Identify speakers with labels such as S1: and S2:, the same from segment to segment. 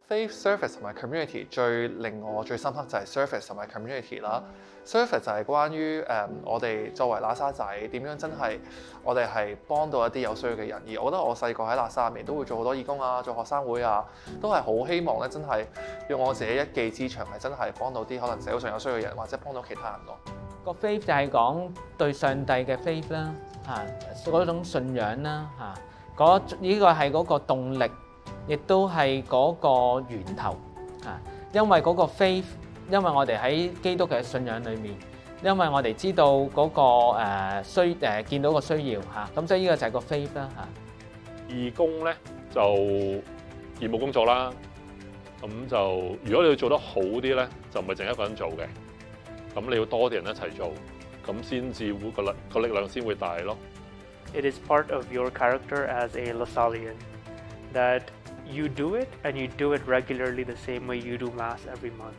S1: Faith service 同埋 community 最令我最深刻就係 service 同埋 community 啦。service 就係關於我哋作為喇沙仔點樣真係我哋係幫到一啲有需要嘅人。而我覺得我細個喺喇沙入面都會做好多義工啊，做學生會啊，都係好希望咧真係用我自己一技之長係真係幫到啲可能社會上有需要嘅人，或者幫到其他人咯。
S2: 個 faith 就係講對上帝嘅 faith 啦，嗰種信仰啦，呢個係嗰個動力。亦都係嗰個源頭因為嗰個 faith， 因為我哋喺基督嘅信仰裏面，因為我哋知道嗰個見到個需要咁所以呢個就係個 faith 啦
S3: 義工咧就義務工作啦，咁就如果你要做得好啲咧，就唔係淨係一個人做嘅，咁你要多啲人一齊做，咁先至會個力量先會大咯。
S4: It is part of your character as a Lasallian that you do it and you do it regularly the same way you do Mass every month.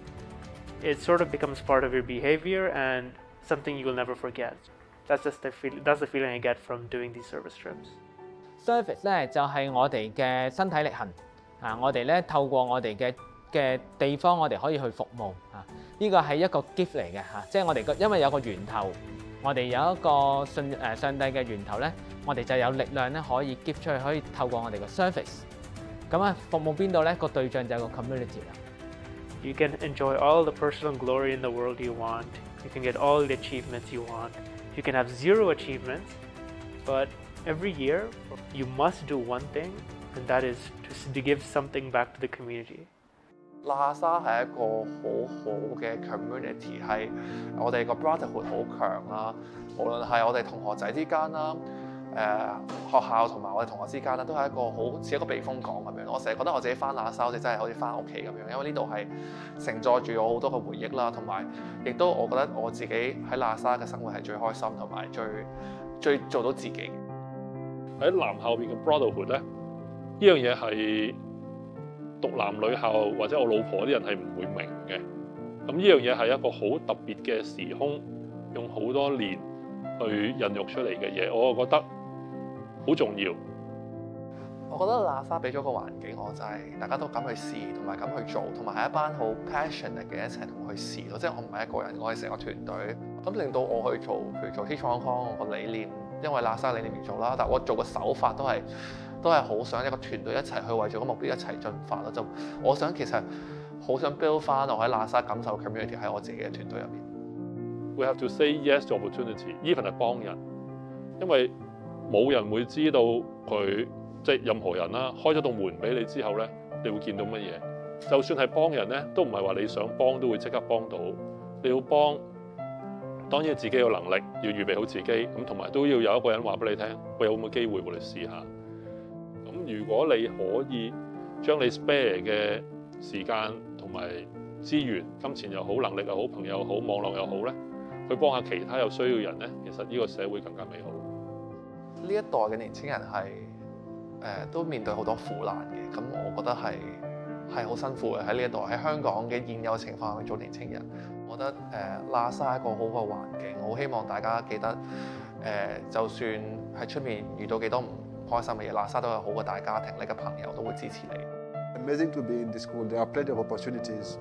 S4: It sort of becomes part of your behavior and something you will never forget. That's the feeling I get from doing these service trips.
S2: Service 咧就係我哋嘅身體力行我哋咧透過我哋嘅地方，我哋可以去服務呢個係一個 gift 嚟嘅即係我哋因為有個源頭，我哋有一個上帝嘅源頭咧，我哋就有力量咧可以 give 出去，可以透過我哋嘅 service。咁服務邊度咧？個對象就係個 community 啦。
S4: You can enjoy all the personal glory in the world you want. You can get all the achievements you want. You can have 0 achievements, but every year you must do one thing, and that is to give something back to the community.
S1: 喇沙係一個好嘅 community， 係我哋個 brotherhood 好強啦。無論係我哋同學仔之間啦。學校同埋我哋同學之間咧，都係一個好似一個避風港咁樣。我成日覺得我自己翻喇沙，好似真係好似翻屋企咁樣，因為呢度係承載住我好多嘅回憶啦，同埋亦都我覺得我自己喺喇沙嘅生活係最開心同埋最做到自己。
S3: 喺男校邊嘅 brotherhood 咧，呢樣嘢係讀男女校或者我老婆啲人係唔會明嘅。咁呢樣嘢係一個好特別嘅時空，用好多年去孕育出嚟嘅嘢，我覺得好重要。
S1: 我覺得喇沙俾咗個環境我，就係大家都敢去試，同埋敢去做，同埋係一班好 passionate 嘅一齊同佢去試咯。即係我唔係一個人，我係成個團隊。咁令到我去做，譬如做 Teach Hong Kong 我個理念，因為喇沙理念而做啦。但係我做嘅手法都係好想一個團隊一齊去為咗個目標一齊進發咯。就我想其實好想 build 翻我喺喇沙感受 community 喺我自己嘅團隊入面。
S3: We have to say yes to opportunity，even 係幫人，因為冇人會知道佢即係任何人啦。開咗道門俾你之後咧，你會見到乜嘢？就算係幫人咧，都唔係話你想幫都會即刻幫到。你要幫，當然自己有能力，要預備好自己咁，同埋都要有一個人話俾你聽，喂，有冇機會我哋試下。咁如果你可以將你 spare 嘅時間同埋資源、金錢又好、能力又好、朋友又好、網絡又好咧，去幫下其他有需要嘅人咧，其實呢個社會更加美好。
S1: 呢一代嘅年青人係都面對好多苦難嘅，咁我覺得係好辛苦嘅喺呢一代喺香港嘅現有情況去做年青人。我覺得喇沙係一個好嘅環境，我好希望大家記得就算喺出面遇到幾多唔開心嘅嘢，喇沙都係好嘅大家庭，你嘅朋友都會支持你。
S5: Amazing to be in this school. There are plenty of opportunities.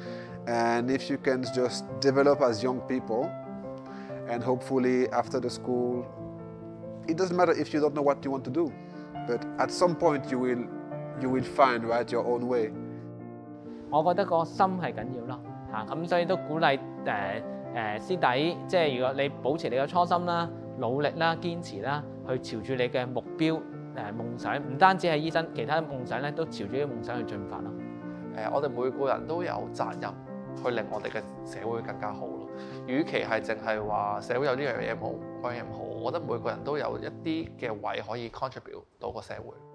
S5: And if you can just develop as young people, and hopefully after the school, it doesn't matter if you don't know what you want to do, but at some point you will find your own way.
S2: 我覺得個心係緊要咯咁所以都鼓勵師弟，即係如果你保持你嘅初心啦、努力啦、堅持啦，去朝住你嘅目標夢想，唔單止係醫生，其他夢想咧都朝住啲夢想去進發咯。
S1: 我哋每個人都有責任去令我哋嘅社會更加好咯。與其係淨係話社會有呢樣嘢冇，嗰樣嘢唔好，我覺得每個人都有一啲嘅位可以 contribute 到個社會。